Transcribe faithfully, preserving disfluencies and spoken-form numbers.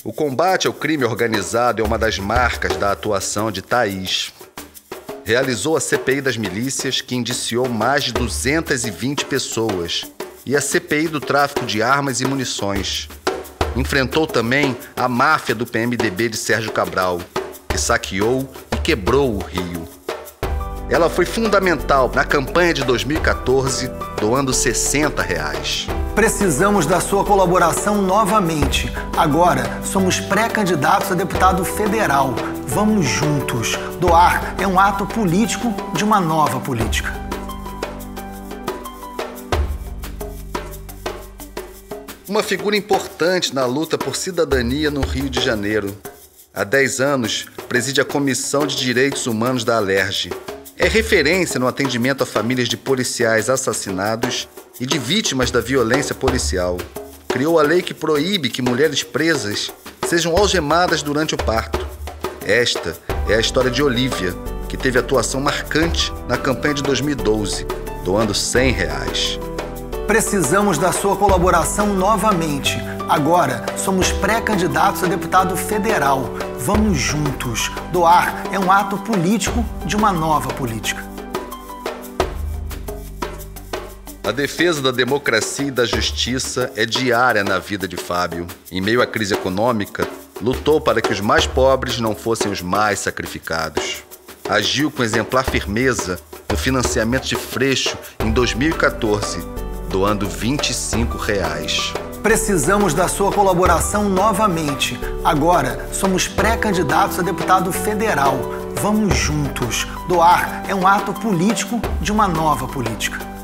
O combate ao crime organizado é uma das marcas da atuação de Thaís. Realizou a C P I das milícias, que indiciou mais de duzentas e vinte pessoas, e a C P I do tráfico de armas e munições. Enfrentou também a máfia do P M D B de Sérgio Cabral, que saqueou e quebrou o Rio. Ela foi fundamental na campanha de dois mil e quatorze, doando sessenta reais. Precisamos da sua colaboração novamente. Agora somos pré-candidatos a deputado federal. Vamos juntos. Doar é um ato político de uma nova política. Uma figura importante na luta por cidadania no Rio de Janeiro. Há dez anos, preside a Comissão de Direitos Humanos da Alerj. É referência no atendimento a famílias de policiais assassinados e de vítimas da violência policial. Criou a lei que proíbe que mulheres presas sejam algemadas durante o parto. Esta é a história de Olívia, que teve atuação marcante na campanha de dois mil e doze, doando cem reais. Precisamos da sua colaboração novamente. Agora somos pré-candidatos a deputado federal. Vamos juntos. Doar é um ato político de uma nova política. A defesa da democracia e da justiça é diária na vida de Fábio. Em meio à crise econômica, lutou para que os mais pobres não fossem os mais sacrificados. Agiu com exemplar firmeza no financiamento de Freixo em dois mil e quatorze, doando vinte e cinco reais. Precisamos da sua colaboração novamente. Agora somos pré-candidatos a deputado federal. Vamos juntos. Doar é um ato político de uma nova política.